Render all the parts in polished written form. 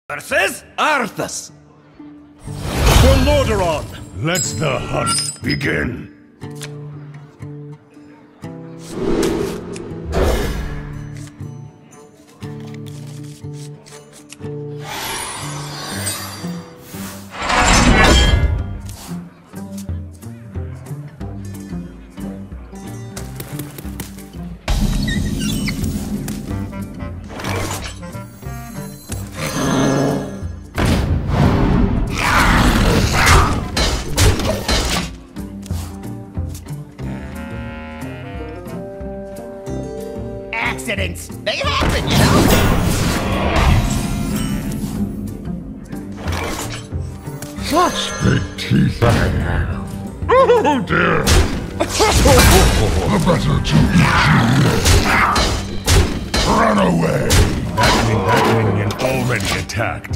Versus Arthas! For Lordaeron! Let the hunt begin. Accidents. They happen, you know? Such big teeth I have. Oh dear. The better to eat you. Run away. That minion already attacked.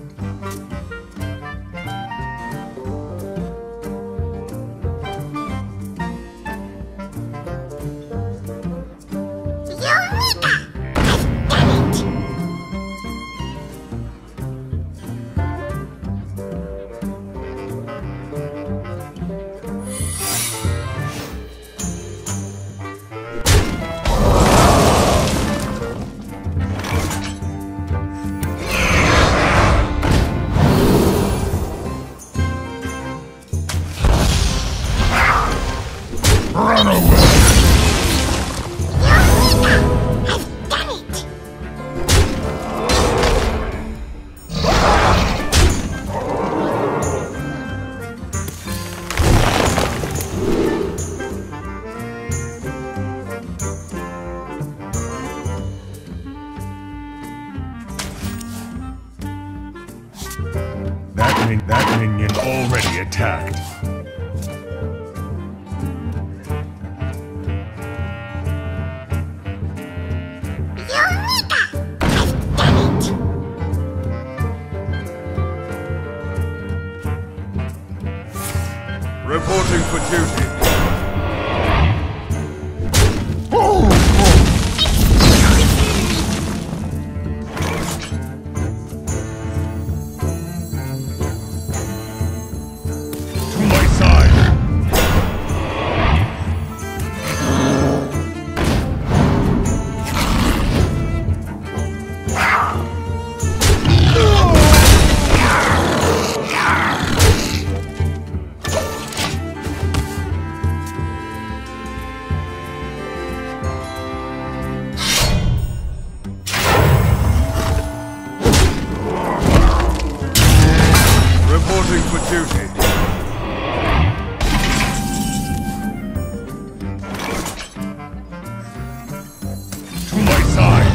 Run away! I've done it! That minion already attacked. Reporting for duty. To my side! Reporting for duty. To my side!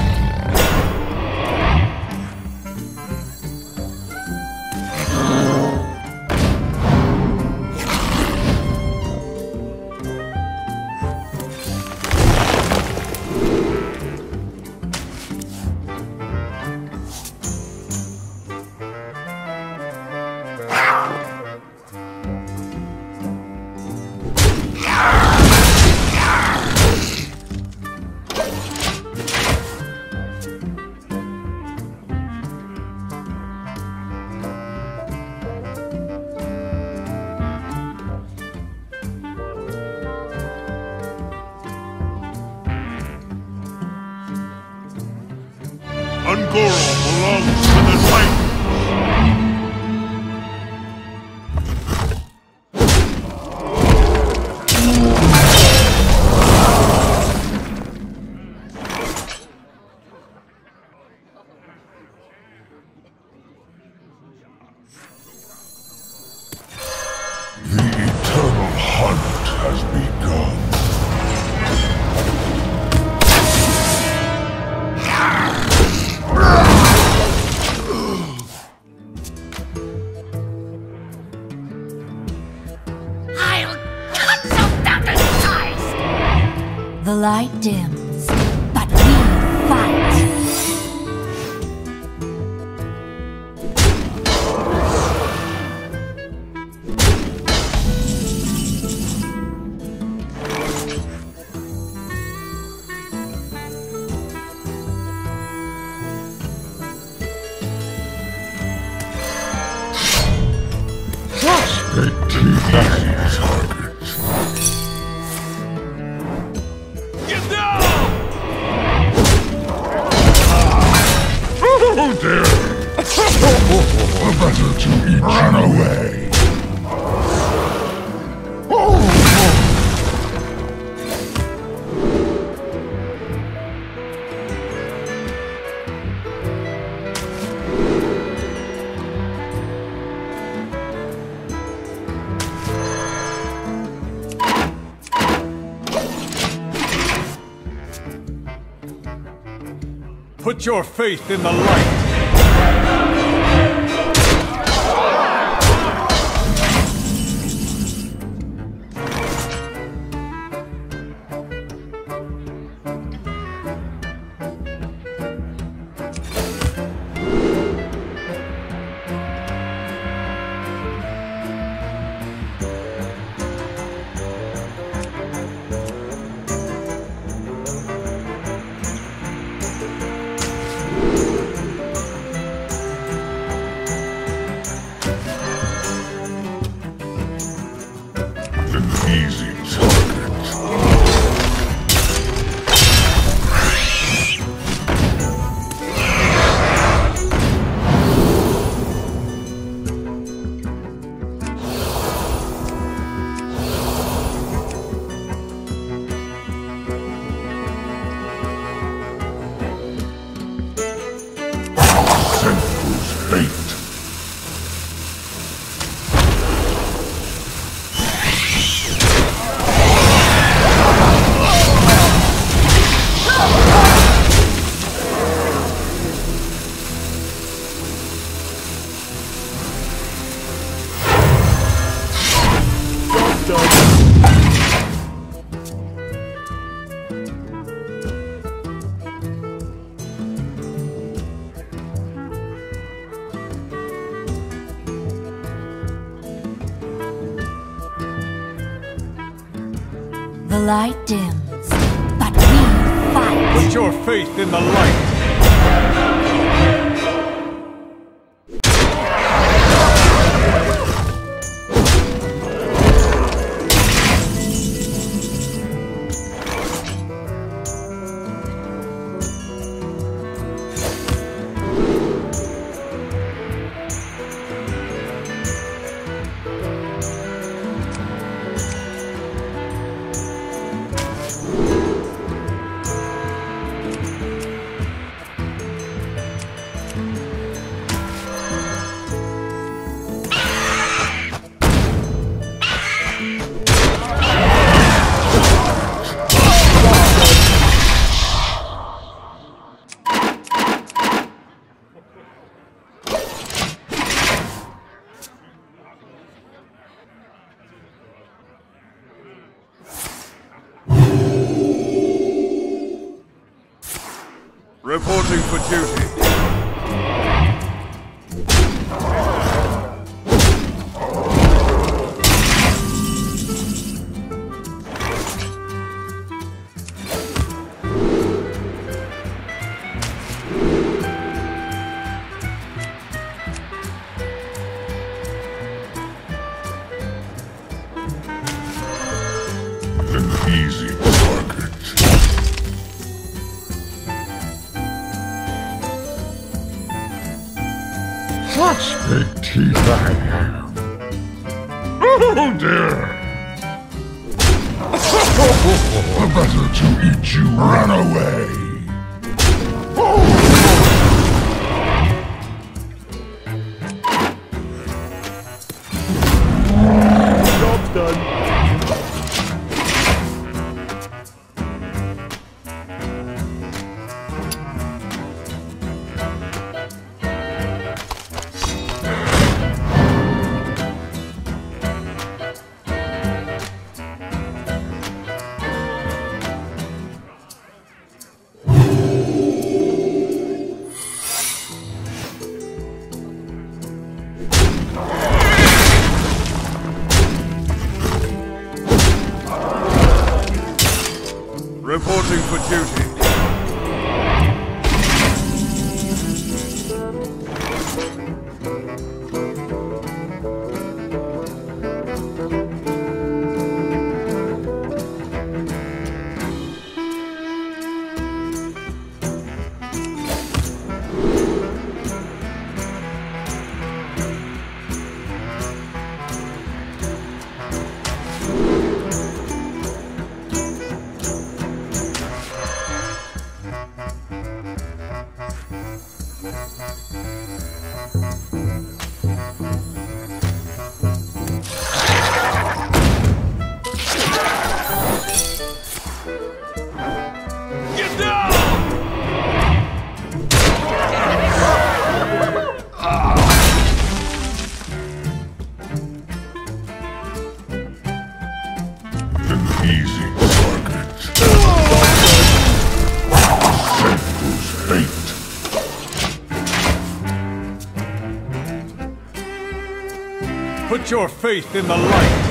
Ungoro belongs to the Titans! The eternal hunt has begun. I'll cut some damage ties! The light dims, but we fight. Get down! Oh dear! Better to eat. Run away! Put your faith in the light. Easy target. Senseless fate. The light dims, but we fight. Put your faith in the light. Reporting for duty. An easy target. Such big teeth I have. Oh dear! Better to eat you. Run away! Job's done. Reporting for duty. Get down! Easy target. Whose fate? Put your faith in the light.